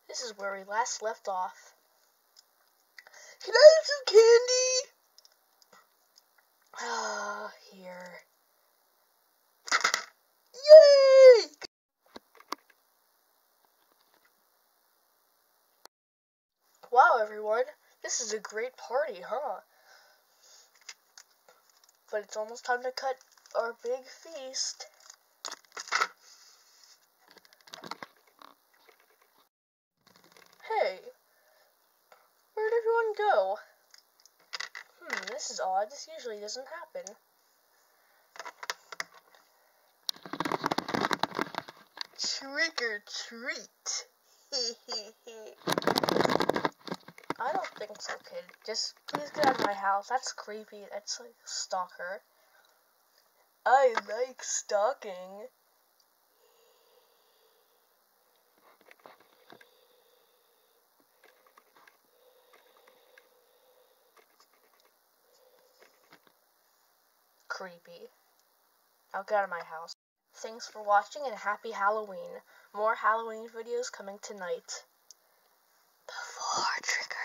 This is where we last left off. Can I have some candy? Here. Yay! Wow, everyone. This is a great party, huh? But it's almost time to cut our big feast. Hey, where'd everyone go? This is odd. This usually doesn't happen. Trick or treat. I don't think so, kid. Just please get out of my house. That's creepy. That's like a stalker. I like stalking. Creepy. Now get out of my house. Thanks for watching and happy Halloween. More Halloween videos coming tonight. Before trick